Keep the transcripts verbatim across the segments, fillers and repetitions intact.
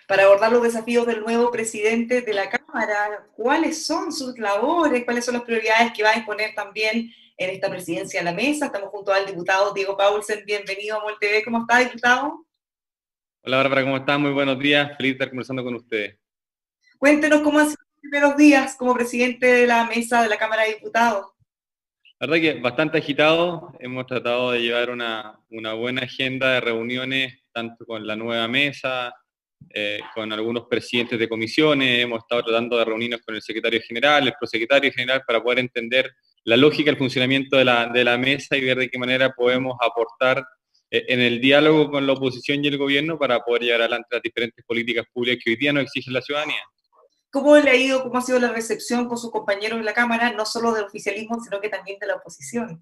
para abordar los desafíos del nuevo presidente de la Cámara. ¿Cuáles son sus labores? ¿Cuáles son las prioridades que va a exponer también en esta presidencia a la mesa? Estamos junto al diputado Diego Paulsen. Bienvenido a MOL T V. ¿Cómo está, diputado? Hola Bárbara, ¿cómo están? Muy buenos días, feliz de estar conversando con ustedes. Cuéntenos cómo han sido los primeros días como presidente de la mesa de la Cámara de Diputados. La verdad que bastante agitado, hemos tratado de llevar una, una buena agenda de reuniones, tanto con la nueva mesa, eh, con algunos presidentes de comisiones, hemos estado tratando de reunirnos con el secretario general, el prosecretario general, para poder entender la lógica del funcionamiento de la, de la mesa y ver de qué manera podemos aportar eh, en el diálogo con la oposición y el gobierno para poder llevar adelante las diferentes políticas públicas que hoy día nos exige la ciudadanía. ¿Cómo le ha ido, cómo ha sido la recepción con sus compañeros de la Cámara, no solo del oficialismo, sino que también de la oposición?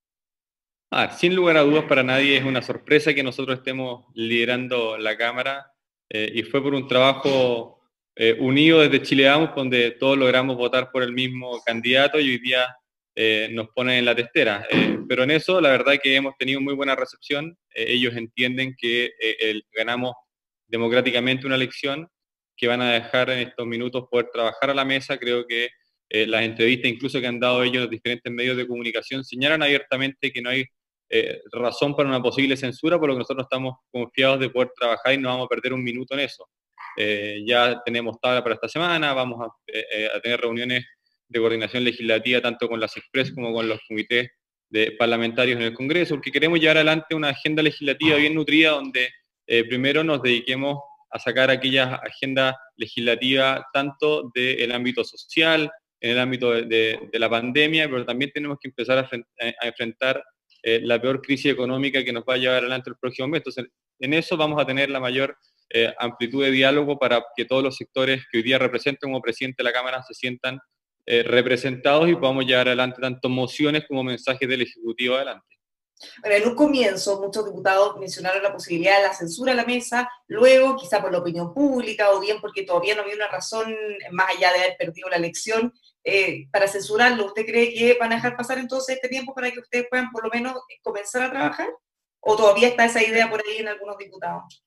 Ah, sin lugar a dudas, para nadie es una sorpresa que nosotros estemos liderando la Cámara eh, y fue por un trabajo eh, unido desde Chile Vamos, donde todos logramos votar por el mismo candidato y hoy día eh, nos ponen en la testera. Eh, pero en eso, la verdad que hemos tenido muy buena recepción. Eh, ellos entienden que eh, el, ganamos democráticamente una elección, que van a dejar en estos minutos poder trabajar a la mesa. Creo que eh, las entrevistas incluso que han dado ellos en los diferentes medios de comunicación señalan abiertamente que no hay eh, razón para una posible censura, por lo que nosotros estamos confiados de poder trabajar y no vamos a perder un minuto en eso. Eh, ya tenemos tabla para esta semana, vamos a, eh, a, tener reuniones de coordinación legislativa tanto con las Express como con los comités de parlamentarios en el Congreso, porque queremos llevar adelante una agenda legislativa bien nutrida donde eh, primero nos dediquemos a sacar aquellas agendas legislativas tanto del ámbito social, en el ámbito de, de, de, la pandemia, pero también tenemos que empezar a, a enfrentar eh, la peor crisis económica que nos va a llevar adelante el próximo mes. Entonces, en eso vamos a tener la mayor eh, amplitud de diálogo para que todos los sectores que hoy día representan como presidente de la Cámara se sientan eh, representados y podamos llevar adelante tanto mociones como mensajes del Ejecutivo adelante. Bueno, en un comienzo muchos diputados mencionaron la posibilidad de la censura a la mesa, luego quizá por la opinión pública o bien porque todavía no había una razón más allá de haber perdido la elección eh, para censurarlo. ¿Usted cree que van a dejar pasar entonces este tiempo para que ustedes puedan por lo menos comenzar a trabajar? ¿O todavía está esa idea por ahí en algunos diputados?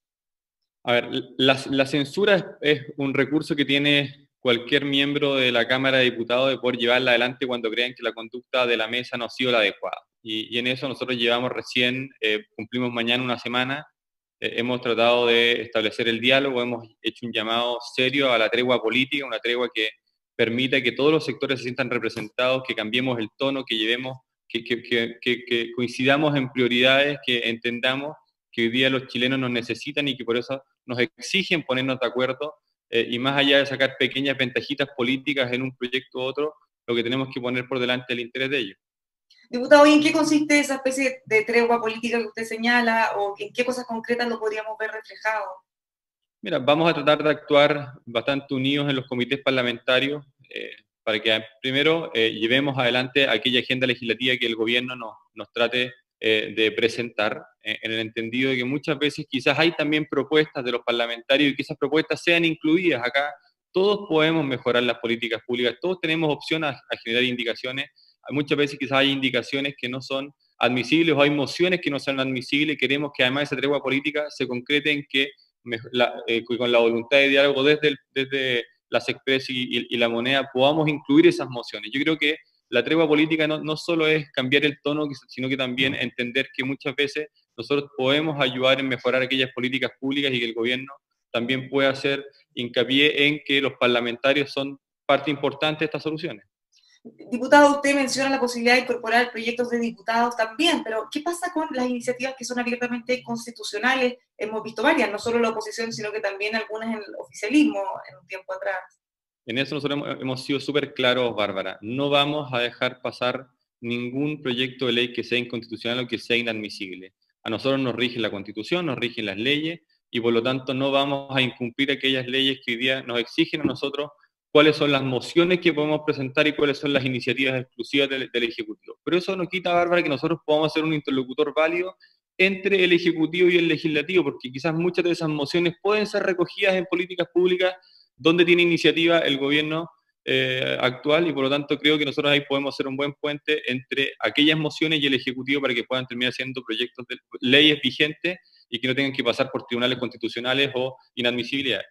A ver, la, la censura es, es un recurso que tiene cualquier miembro de la Cámara de Diputados de poder llevarla adelante cuando crean que la conducta de la mesa no ha sido la adecuada. Y, y en eso nosotros llevamos recién, eh, cumplimos mañana una semana, eh, hemos tratado de establecer el diálogo, hemos hecho un llamado serio a la tregua política, una tregua que permita que todos los sectores se sientan representados, que cambiemos el tono, que llevemos, que, que, que, que coincidamos en prioridades, que entendamos que hoy día los chilenos nos necesitan y que por eso nos exigen ponernos de acuerdo eh, y más allá de sacar pequeñas ventajitas políticas en un proyecto u otro, lo que tenemos que poner por delante es el interés de ellos. Diputado, ¿y en qué consiste esa especie de tregua política que usted señala o en qué cosas concretas lo podríamos ver reflejado? Mira, vamos a tratar de actuar bastante unidos en los comités parlamentarios eh, para que primero eh, llevemos adelante aquella agenda legislativa que el gobierno nos, nos trate eh, de presentar, eh, en el entendido de que muchas veces quizás hay también propuestas de los parlamentarios y que esas propuestas sean incluidas acá. Todos podemos mejorar las políticas públicas, todos tenemos opción a, a generar indicaciones. Muchas veces quizás hay indicaciones que no son admisibles o hay mociones que no son admisibles. Queremos que además esa tregua política se concrete en que la, eh, con la voluntad de diálogo desde, el, desde las Express y, y, y, la moneda podamos incluir esas mociones. Yo creo que la tregua política no, no solo es cambiar el tono, sino que también entender que muchas veces nosotros podemos ayudar en mejorar aquellas políticas públicas y que el gobierno también puede hacer hincapié en que los parlamentarios son parte importante de estas soluciones. Diputado, usted menciona la posibilidad de incorporar proyectos de diputados también, pero ¿qué pasa con las iniciativas que son abiertamente constitucionales? Hemos visto varias, no solo la oposición, sino que también algunas en el oficialismo en un tiempo atrás. En eso nosotros hemos, hemos sido súper claros, Bárbara. No vamos a dejar pasar ningún proyecto de ley que sea inconstitucional o que sea inadmisible. A nosotros nos rige la Constitución, nos rigen las leyes y por lo tanto no vamos a incumplir aquellas leyes que hoy día nos exigen a nosotros cuáles son las mociones que podemos presentar y cuáles son las iniciativas exclusivas del, del Ejecutivo. Pero eso no quita, Bárbara, que nosotros podamos ser un interlocutor válido entre el Ejecutivo y el Legislativo, porque quizás muchas de esas mociones pueden ser recogidas en políticas públicas donde tiene iniciativa el gobierno eh, actual y por lo tanto creo que nosotros ahí podemos ser un buen puente entre aquellas mociones y el Ejecutivo para que puedan terminar siendo proyectos de leyes vigentes y que no tengan que pasar por tribunales constitucionales o inadmisibilidades.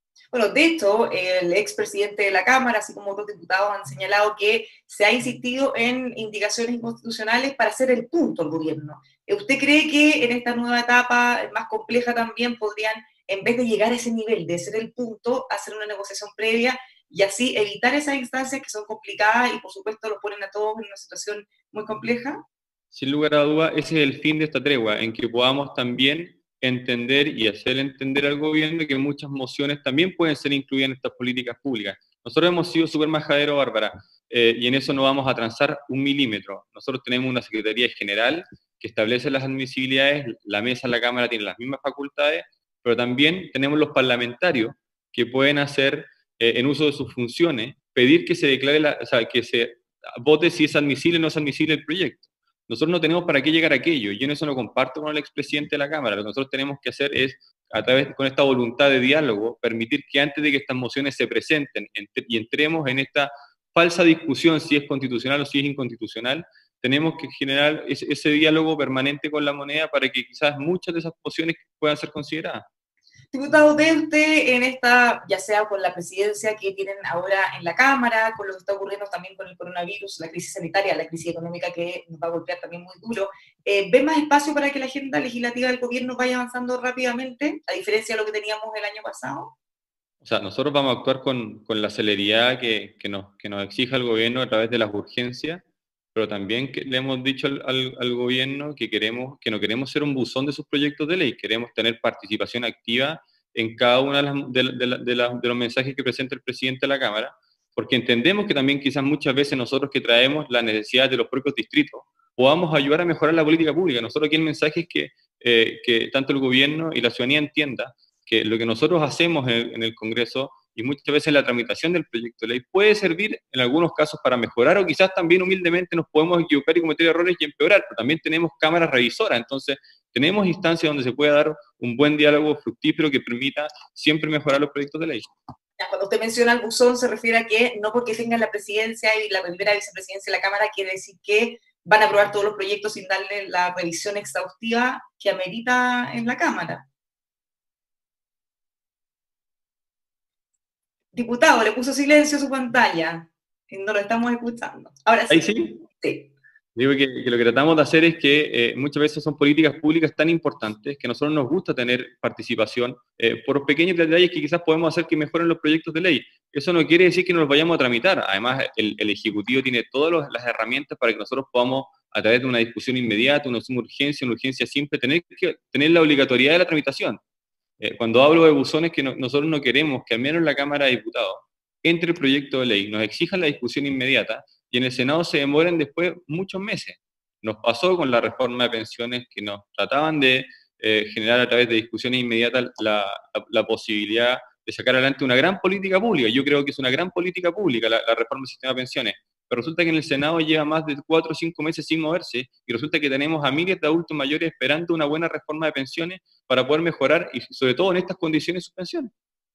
Bueno, de hecho, el expresidente de la Cámara, así como otros diputados, han señalado que se ha insistido en indicaciones inconstitucionales para hacer el punto al gobierno. ¿Usted cree que en esta nueva etapa, más compleja también, podrían, en vez de llegar a ese nivel de ser el punto, hacer una negociación previa y así evitar esas instancias que son complicadas y, por supuesto, los ponen a todos en una situación muy compleja? Sin lugar a duda, ese es el fin de esta tregua, en que podamos también entender y hacer entender al gobierno que muchas mociones también pueden ser incluidas en estas políticas públicas. Nosotros hemos sido súper majaderos, Bárbara, eh, y en eso no vamos a transar un milímetro. Nosotros tenemos una Secretaría General que establece las admisibilidades, la mesa en la Cámara tiene las mismas facultades, pero también tenemos los parlamentarios que pueden hacer, eh, en uso de sus funciones, pedir que se declare, la, o sea, que se vote si es admisible o no es admisible el proyecto. Nosotros no tenemos para qué llegar a aquello. Yo en eso no comparto con el expresidente de la Cámara. Lo que nosotros tenemos que hacer es, a través, con esta voluntad de diálogo, permitir que antes de que estas mociones se presenten entre, y entremos en esta falsa discusión si es constitucional o si es inconstitucional, tenemos que generar ese, ese diálogo permanente con la moneda para que quizás muchas de esas mociones puedan ser consideradas. Diputado, ¿ve usted en esta, ya sea con la presidencia que tienen ahora en la Cámara, con lo que está ocurriendo también con el coronavirus, la crisis sanitaria, la crisis económica que nos va a golpear también muy duro, eh, ¿ve más espacio para que la agenda legislativa del gobierno vaya avanzando rápidamente, a diferencia de lo que teníamos el año pasado? O sea, nosotros vamos a actuar con, con la celeridad que, que, nos, que nos exija el gobierno a través de las urgencias, pero también que le hemos dicho al, al, al gobierno que, queremos, que no queremos ser un buzón de sus proyectos de ley, queremos tener participación activa en cada uno de, las, de, de, de, la, de los mensajes que presenta el presidente de la Cámara, porque entendemos que también quizás muchas veces nosotros que traemos las necesidades de los propios distritos podamos ayudar a mejorar la política pública. Nosotros aquí el mensaje es que, eh, que tanto el gobierno y la ciudadanía entienda que lo que nosotros hacemos en el, en el Congreso y muchas veces en la tramitación del proyecto de ley puede servir en algunos casos para mejorar o quizás también humildemente nos podemos equivocar y cometer errores y empeorar, pero también tenemos cámaras revisoras, entonces tenemos instancias donde se puede dar un buen diálogo fructífero que permita siempre mejorar los proyectos de ley. Cuando usted menciona el buzón se refiere a que no porque tengan la presidencia y la primera vicepresidencia de la Cámara quiere decir que van a aprobar todos los proyectos sin darle la revisión exhaustiva que amerita en la Cámara. Diputado, le puso silencio a su pantalla. No lo estamos escuchando. Ahora sí. ¿Ahí sí? Sí. Digo que, que lo que tratamos de hacer es que eh, muchas veces son políticas públicas tan importantes que a nosotros nos gusta tener participación eh, por pequeños detalles que quizás podemos hacer que mejoren los proyectos de ley. Eso no quiere decir que no los vayamos a tramitar. Además, el, el Ejecutivo tiene todas los, las herramientas para que nosotros podamos, a través de una discusión inmediata, una urgencia, una urgencia simple, tener, que, tener la obligatoriedad de la tramitación. Eh, cuando hablo de buzones, que no, nosotros no queremos que al menos en la Cámara de Diputados entre el proyecto de ley, nos exijan la discusión inmediata y en el Senado se demoren después muchos meses. Nos pasó con la reforma de pensiones que nos trataban de eh, generar a través de discusiones inmediatas la, la, la posibilidad de sacar adelante una gran política pública. Yo creo que es una gran política pública la, la reforma del sistema de pensiones, pero resulta que en el Senado lleva más de cuatro o cinco meses sin moverse y resulta que tenemos a miles de adultos mayores esperando una buena reforma de pensiones para poder mejorar y sobre todo en estas condiciones sus pensiones.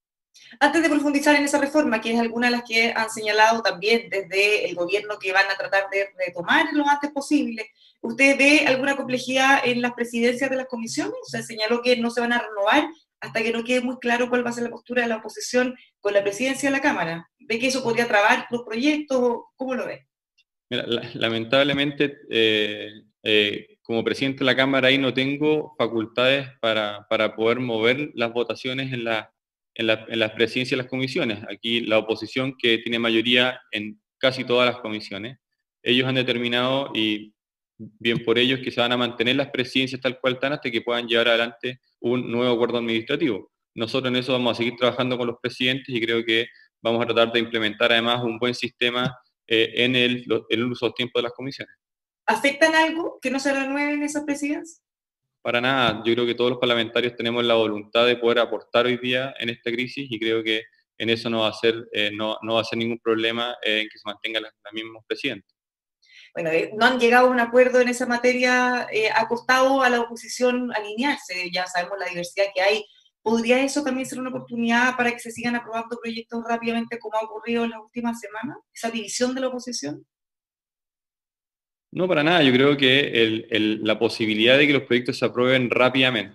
Antes de profundizar en esa reforma, que es alguna de las que han señalado también desde el gobierno que van a tratar de retomar lo antes posible, ¿usted ve alguna complejidad en las presidencias de las comisiones? Se señaló que no se van a renovar hasta que no quede muy claro cuál va a ser la postura de la oposición con la presidencia de la Cámara. ¿Ve que eso podría trabar los proyectos? ¿Cómo lo ve? Mira, lamentablemente, eh, eh, como presidente de la Cámara, ahí no tengo facultades para, para poder mover las votaciones en, la, en, la, en las presidencias de las comisiones. Aquí la oposición, que tiene mayoría en casi todas las comisiones, ellos han determinado, y bien por ellos, que se van a mantener las presidencias tal cual están hasta que puedan llevar adelante un nuevo acuerdo administrativo. Nosotros en eso vamos a seguir trabajando con los presidentes y creo que vamos a tratar de implementar además un buen sistema Eh, en el, el uso del tiempo de las comisiones. ¿Afectan algo que no se renueven esas presidencias? Para nada, yo creo que todos los parlamentarios tenemos la voluntad de poder aportar hoy día en esta crisis y creo que en eso no va a ser, eh, no, no va a ser ningún problema eh, en que se mantengan los mismos presidentes. Bueno, eh, no han llegado a un acuerdo en esa materia, eh, ha costado a la oposición alinearse, ya sabemos la diversidad que hay. ¿Podría eso también ser una oportunidad para que se sigan aprobando proyectos rápidamente como ha ocurrido en las últimas semanas? ¿Esa división de la oposición? No, para nada. Yo creo que el, el, la posibilidad de que los proyectos se aprueben rápidamente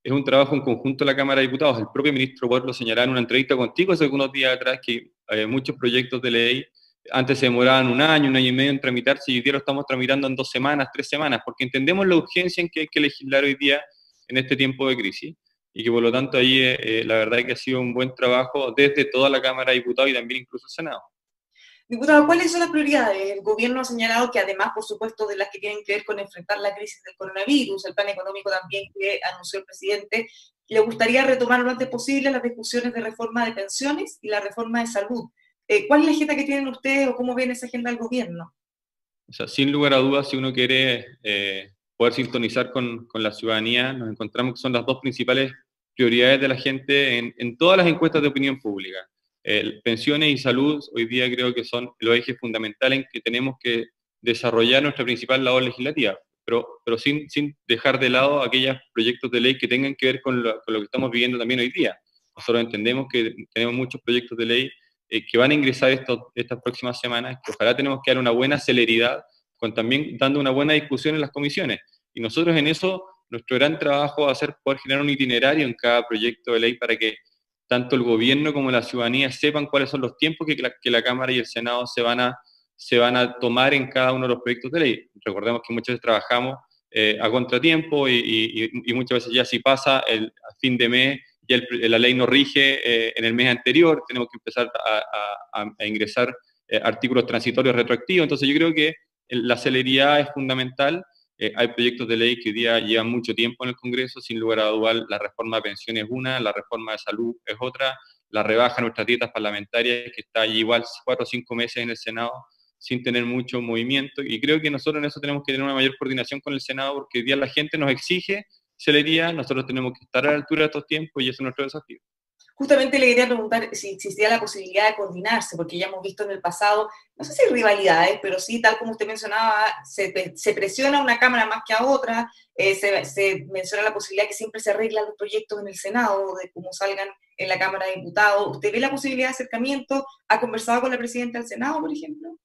es un trabajo en conjunto de la Cámara de Diputados. El propio ministro Ward lo señalaba en una entrevista contigo hace algunos días atrás, que eh, muchos proyectos de ley antes se demoraban un año, un año y medio en tramitarse, y hoy día lo estamos tramitando en dos semanas, tres semanas, porque entendemos la urgencia en que hay que legislar hoy día en este tiempo de crisis, y que por lo tanto ahí eh, la verdad es que ha sido un buen trabajo desde toda la Cámara de Diputados y también incluso el Senado. Diputado, ¿cuáles son las prioridades? El gobierno ha señalado que además, por supuesto, de las que tienen que ver con enfrentar la crisis del coronavirus, el plan económico también que anunció el presidente, le gustaría retomar lo antes posible las discusiones de reforma de pensiones y la reforma de salud. Eh, ¿Cuál es la agenda que tienen ustedes o cómo ven esa agenda del gobierno? O sea, sin lugar a dudas, si uno quiere eh, poder sintonizar con, con la ciudadanía, nos encontramos que son las dos principales prioridades de la gente en, en todas las encuestas de opinión pública. Eh, pensiones y salud hoy día creo que son los ejes fundamentales en que tenemos que desarrollar nuestra principal labor legislativa, pero, pero sin, sin dejar de lado aquellos proyectos de ley que tengan que ver con lo, con lo que estamos viviendo también hoy día. Nosotros entendemos que tenemos muchos proyectos de ley eh, que van a ingresar estos, estas próximas semanas, que ojalá tenemos que dar una buena celeridad, con también dando una buena discusión en las comisiones. Y nosotros en eso, nuestro gran trabajo va a ser poder generar un itinerario en cada proyecto de ley para que tanto el gobierno como la ciudadanía sepan cuáles son los tiempos que la, que la Cámara y el Senado se van, a, se van a tomar en cada uno de los proyectos de ley. Recordemos que muchas veces trabajamos eh, a contratiempo y, y, y muchas veces ya si pasa el, a fin de mes, ya el, la ley no rige eh, en el mes anterior, tenemos que empezar a, a, a ingresar eh, artículos transitorios retroactivos. Entonces yo creo que la celeridad es fundamental. Eh, hay proyectos de ley que hoy día llevan mucho tiempo en el Congreso, sin lugar a dudas. La reforma de pensiones es una, la reforma de salud es otra, la rebaja de nuestras dietas parlamentarias, que está allí igual cuatro o cinco meses en el Senado sin tener mucho movimiento, y creo que nosotros en eso tenemos que tener una mayor coordinación con el Senado, porque hoy día la gente nos exige celeridad, nosotros tenemos que estar a la altura de estos tiempos y ese es nuestro desafío. Justamente le quería preguntar si existía la posibilidad de coordinarse, porque ya hemos visto en el pasado, no sé si rivalidades, pero sí, tal como usted mencionaba, se, se presiona a una Cámara más que a otra, eh, se, se menciona la posibilidad que siempre se arreglan los proyectos en el Senado, de cómo salgan en la Cámara de Diputados. ¿Usted ve la posibilidad de acercamiento? ¿Ha conversado con la presidenta del Senado, por ejemplo?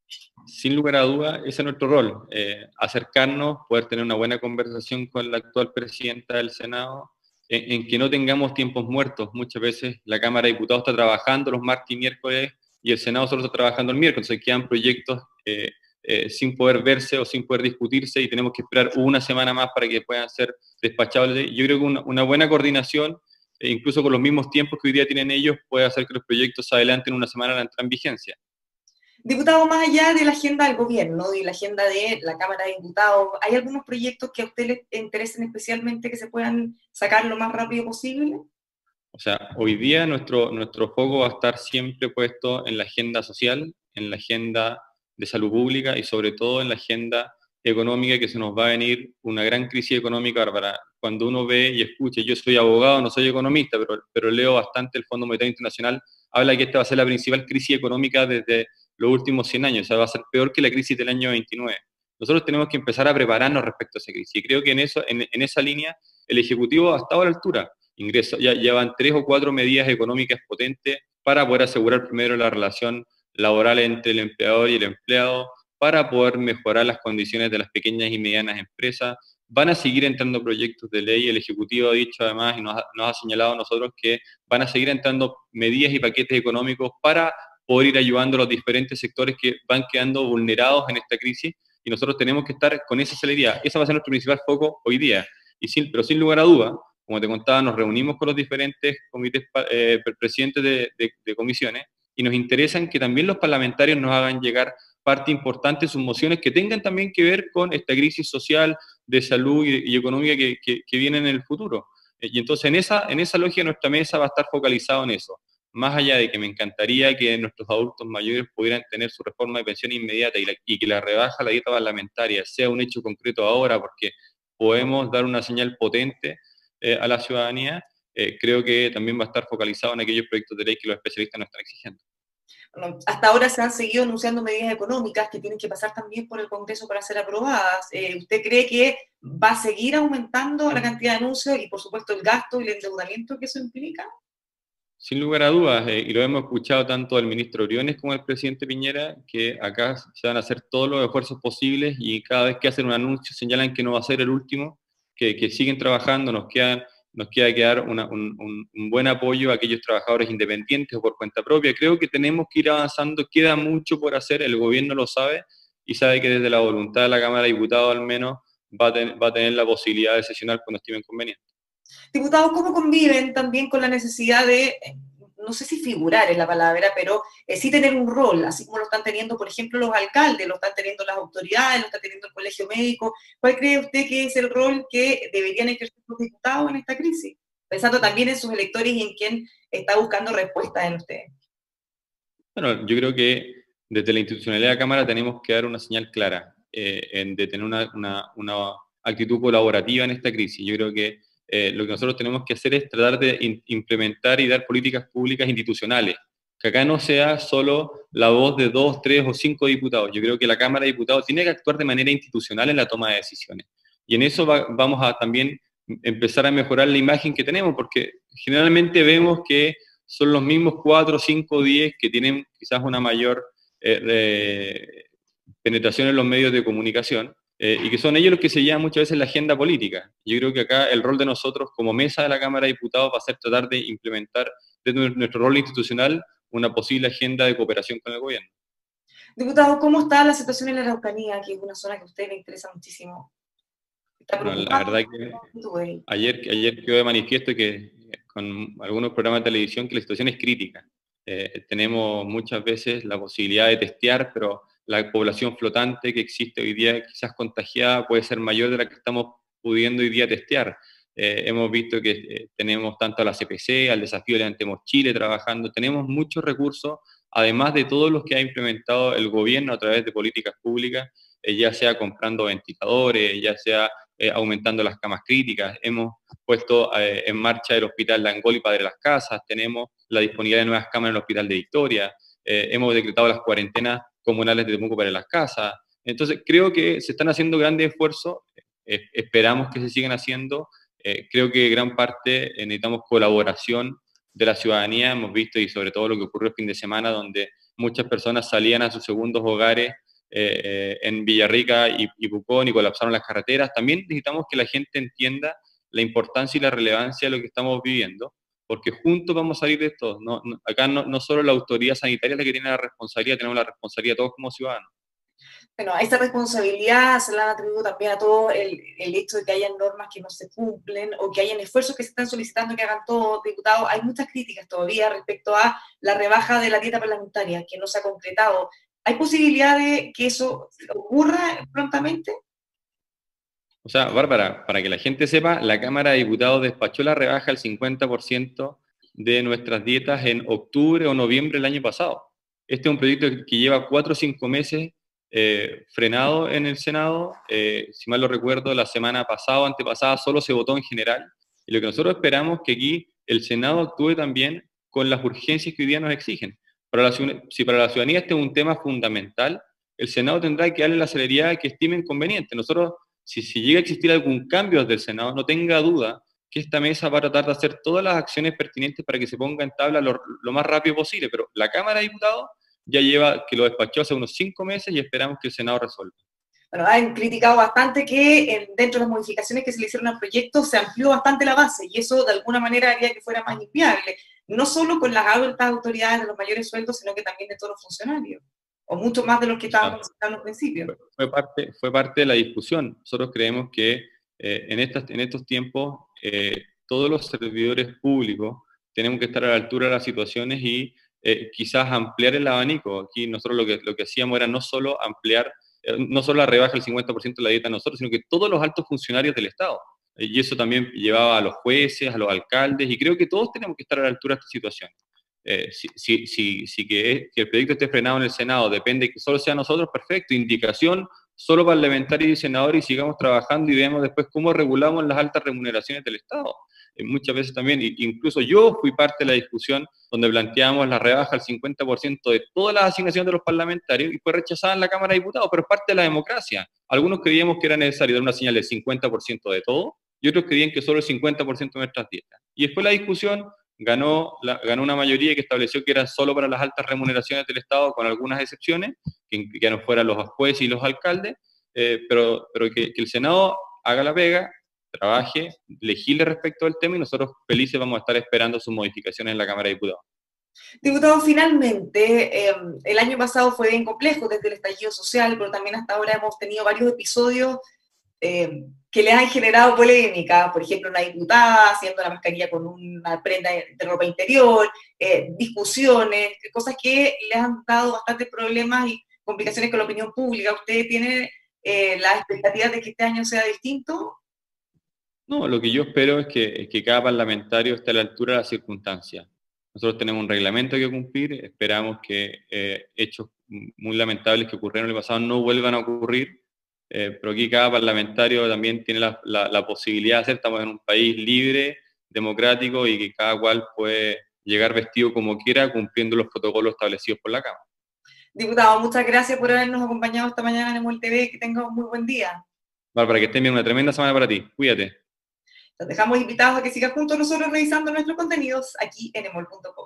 Sin lugar a dudas, ese es nuestro rol, eh, acercarnos, poder tener una buena conversación con la actual presidenta del Senado, en, en que no tengamos tiempos muertos. Muchas veces la Cámara de Diputados está trabajando los martes y miércoles y el Senado solo está trabajando el miércoles, entonces quedan proyectos eh, eh, sin poder verse o sin poder discutirse y tenemos que esperar una semana más para que puedan ser despachados. Yo creo que una, una buena coordinación, eh, incluso con los mismos tiempos que hoy día tienen ellos, puede hacer que los proyectos se adelanten una semana al entrar en vigencia. Diputado, más allá de la agenda del gobierno y la agenda de la Cámara de Diputados, ¿hay algunos proyectos que a usted le interesen especialmente que se puedan sacar lo más rápido posible? O sea, hoy día nuestro, nuestro foco va a estar siempre puesto en la agenda social, en la agenda de salud pública y sobre todo en la agenda económica, que se nos va a venir una gran crisis económica, Bárbara. Cuando uno ve y escucha, yo soy abogado, no soy economista, pero, pero leo bastante el Fondo Monetario Internacional, habla que esta va a ser la principal crisis económica desde los últimos cien años, o sea, va a ser peor que la crisis del año veintinueve. Nosotros tenemos que empezar a prepararnos respecto a esa crisis, y creo que en, eso, en, en esa línea el Ejecutivo ha estado a la altura. Ingreso, ya llevan tres o cuatro medidas económicas potentes para poder asegurar primero la relación laboral entre el empleador y el empleado, para poder mejorar las condiciones de las pequeñas y medianas empresas. Van a seguir entrando proyectos de ley, el Ejecutivo ha dicho además y nos ha, nos ha señalado a nosotros que van a seguir entrando medidas y paquetes económicos para poder ir ayudando a los diferentes sectores que van quedando vulnerados en esta crisis, y nosotros tenemos que estar con esa celeridad. Ese va a ser nuestro principal foco hoy día, y sin, pero sin lugar a duda, como te contaba, nos reunimos con los diferentes comités, eh, presidentes de, de, de comisiones, y nos interesan que también los parlamentarios nos hagan llegar parte importante de sus mociones que tengan también que ver con esta crisis social, de salud y, y económica que, que, que viene en el futuro. Y entonces en esa, en esa lógica nuestra mesa va a estar focalizado en eso. Más allá de que me encantaría que nuestros adultos mayores pudieran tener su reforma de pensión inmediata y, la, y que la rebaja a la dieta parlamentaria sea un hecho concreto ahora, porque podemos dar una señal potente eh, a la ciudadanía, eh, creo que también va a estar focalizado en aquellos proyectos de ley que los especialistas nos están exigiendo. Bueno, hasta ahora se han seguido anunciando medidas económicas que tienen que pasar también por el Congreso para ser aprobadas. Eh, ¿Usted cree que va a seguir aumentando la cantidad de anuncios y, por supuesto, el gasto y el endeudamiento que eso implica? Sin lugar a dudas, eh, y lo hemos escuchado tanto del ministro Briones como del presidente Piñera, que acá se van a hacer todos los esfuerzos posibles y cada vez que hacen un anuncio señalan que no va a ser el último, que, que siguen trabajando, nos quedan nos queda que dar una, un, un, un buen apoyo a aquellos trabajadores independientes o por cuenta propia. Creo que tenemos que ir avanzando, queda mucho por hacer, el gobierno lo sabe y sabe que desde la voluntad de la Cámara de Diputados al menos va a, ten, va a tener la posibilidad de sesionar cuando estimen conveniente. Diputados, ¿cómo conviven también con la necesidad de, no sé si figurar es la palabra, pero eh, sí tener un rol, así como lo están teniendo, por ejemplo, los alcaldes, lo están teniendo las autoridades, lo está teniendo el colegio médico? ¿Cuál cree usted que es el rol que deberían ejercer los diputados en esta crisis? Pensando también en sus electores y en quien está buscando respuestas en ustedes. Bueno, yo creo que desde la institucionalidad de la Cámara tenemos que dar una señal clara eh, en, de tener una, una, una actitud colaborativa en esta crisis. Yo creo que eh, lo que nosotros tenemos que hacer es tratar de in, implementar y dar políticas públicas institucionales, que acá no sea solo la voz de dos, tres o cinco diputados. Yo creo que la Cámara de Diputados tiene que actuar de manera institucional en la toma de decisiones. Y en eso va, vamos a también empezar a mejorar la imagen que tenemos, porque generalmente vemos que son los mismos cuatro, cinco, diez que tienen quizás una mayor eh, eh, penetración en los medios de comunicación, eh, y que son ellos los que se llevan muchas veces la agenda política. Yo creo que acá el rol de nosotros como mesa de la Cámara de Diputados va a ser tratar de implementar desde nuestro rol institucional una posible agenda de cooperación con el gobierno. Diputado, ¿cómo está la situación en la Araucanía, que es una zona que a usted le interesa muchísimo? ¿Está Bueno, la verdad que ayer, ayer quedó de manifiesto que con algunos programas de televisión que la situación es crítica. Eh, tenemos muchas veces la posibilidad de testear, pero la población flotante que existe hoy día, quizás contagiada, puede ser mayor de la que estamos pudiendo hoy día testear. Eh, hemos visto que eh, tenemos tanto a la C P C, al desafío Levantemos Chile trabajando, tenemos muchos recursos, además de todos los que ha implementado el gobierno a través de políticas públicas, eh, ya sea comprando ventiladores, ya sea eh, aumentando las camas críticas, hemos puesto eh, en marcha el Hospital de Angol y Padre Las Casas, tenemos la disponibilidad de nuevas camas en el Hospital de Victoria, eh, hemos decretado las cuarentenas comunales de Temuco para las casas. Entonces, creo que se están haciendo grandes esfuerzos, eh, esperamos que se sigan haciendo. Eh, creo que gran parte eh, necesitamos colaboración de la ciudadanía, hemos visto, y sobre todo lo que ocurrió el fin de semana, donde muchas personas salían a sus segundos hogares eh, eh, en Villarrica y, y Pucón y colapsaron las carreteras. También necesitamos que la gente entienda la importancia y la relevancia de lo que estamos viviendo, porque juntos vamos a salir de esto. No, no, acá no, no solo la autoridad sanitaria es la que tiene la responsabilidad, tenemos la responsabilidad todos como ciudadanos. Bueno, a esta responsabilidad se la han atribuido también a todo el, el hecho de que hayan normas que no se cumplen o que hayan esfuerzos que se están solicitando que hagan todos, diputados. Hay muchas críticas todavía respecto a la rebaja de la dieta parlamentaria que no se ha concretado. ¿Hay posibilidad de que eso ocurra prontamente? O sea, Bárbara, para que la gente sepa, la Cámara de Diputados despachó la rebaja al cincuenta por ciento de nuestras dietas en octubre o noviembre del año pasado. Este es un proyecto que lleva cuatro o cinco meses eh, frenado en el Senado. Eh, si mal lo recuerdo, la semana pasada o antepasada solo se votó en general. Y lo que nosotros esperamos es que aquí el Senado actúe también con las urgencias que hoy día nos exigen. Para la, si para la ciudadanía este es un tema fundamental, el Senado tendrá que darle la celeridad que estimen conveniente. Nosotros, si, si llega a existir algún cambio desde el Senado, no tenga duda que esta mesa va a tratar de hacer todas las acciones pertinentes para que se ponga en tabla lo, lo más rápido posible. Pero la Cámara de Diputados ya lleva, que lo despachó hace unos cinco meses y esperamos que el Senado resuelva. Bueno, han criticado bastante que eh, dentro de las modificaciones que se le hicieron al proyecto se amplió bastante la base y eso de alguna manera haría que fuera más inviable, no solo con las altas autoridades de los mayores sueldos, sino que también de todos los funcionarios, o mucho más de los que estábamos citando al principio. Fue, fue, parte, fue parte de la discusión. Nosotros creemos que eh, en, estas, en estos tiempos eh, todos los servidores públicos tenemos que estar a la altura de las situaciones y eh, quizás ampliar el abanico. Aquí nosotros lo que, lo que hacíamos era no solo ampliar, eh, no solo la rebaja del cincuenta por ciento de la dieta a nosotros, sino que todos los altos funcionarios del Estado. Eh, y eso también llevaba a los jueces, a los alcaldes, y creo que todos tenemos que estar a la altura de esta situación. Eh, si si, si, si que, que el proyecto esté frenado en el Senado depende que solo sea nosotros, perfecto, indicación solo parlamentarios y senadores, y sigamos trabajando y veamos después cómo regulamos las altas remuneraciones del Estado. Eh, muchas veces también, incluso yo fui parte de la discusión donde planteamos la rebaja al cincuenta por ciento de todas las asignaciones de los parlamentarios y fue rechazada en la Cámara de Diputados, pero es parte de la democracia. Algunos creíamos que era necesario dar una señal del cincuenta por ciento de todo y otros creían que solo el cincuenta por ciento de nuestras dietas. Y después la discusión ganó, la, ganó una mayoría que estableció que era solo para las altas remuneraciones del Estado, con algunas excepciones, que, que ya no fueran los jueces y los alcaldes, eh, pero, pero que, que el Senado haga la pega, trabaje, legisle respecto al tema y nosotros felices vamos a estar esperando sus modificaciones en la Cámara de Diputados. Diputado, finalmente, eh, el año pasado fue bien complejo desde el estallido social, pero también hasta ahora hemos tenido varios episodios eh, que le han generado polémica, por ejemplo, una diputada haciendo la mascarilla con una prenda de ropa interior, eh, discusiones, cosas que le han dado bastantes problemas y complicaciones con la opinión pública. ¿Usted tiene eh, las expectativas de que este año sea distinto? No, lo que yo espero es que, es que cada parlamentario esté a la altura de las circunstancias. Nosotros tenemos un reglamento que cumplir, esperamos que eh, hechos muy lamentables que ocurrieron en el pasado no vuelvan a ocurrir, eh, pero aquí cada parlamentario también tiene la, la, la posibilidad de hacer, estamos en un país libre, democrático y que cada cual puede llegar vestido como quiera cumpliendo los protocolos establecidos por la Cámara. Diputado, muchas gracias por habernos acompañado esta mañana en Emol T V, que tenga un muy buen día. Bárbara, que estén bien, una tremenda semana para ti, cuídate. Los dejamos invitados a que sigan juntos nosotros revisando nuestros contenidos aquí en emol punto com.